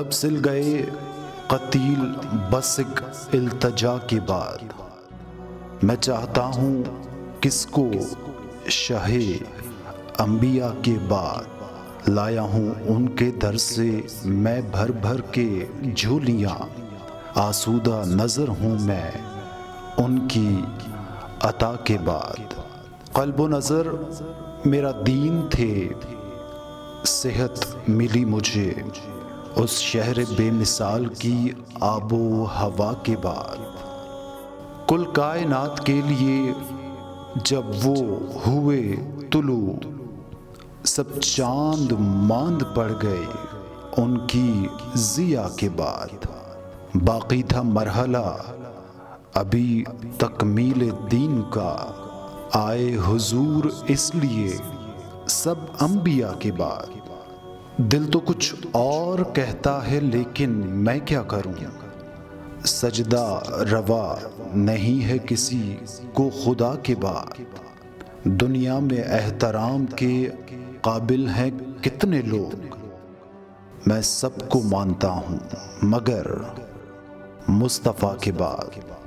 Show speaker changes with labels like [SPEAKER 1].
[SPEAKER 1] तलब सिल गए कतील बसिक इल्तजा के बाद। मैं चाहता हूँ किसको शाहे अंबिया के बाद। लाया हूँ उनके दर से मैं भर भर के झोलियाँ। आसूदा नज़र हूँ मैं उनकी अता के बाद। क़ल्ब व नज़र मेरा दीन थे, सेहत मिली मुझे उस शहर बेमिसाल की आबो हवा के बाद। कुल कायनात के लिए जब वो हुए तुलू, सब चांद मांद पड़ गए उनकी ज़िया के बाद। बाकी था मरहला अभी तकमील दीन का, आए हुजूर इसलिए सब अंबिया के बाद। दिल तो कुछ और कहता है लेकिन मैं क्या करूं, सजदा रवा नहीं है किसी को खुदा के बाद। दुनिया में एहतराम के काबिल हैं कितने लोग, मैं सबको मानता हूं मगर मुस्तफ़ा के बाद।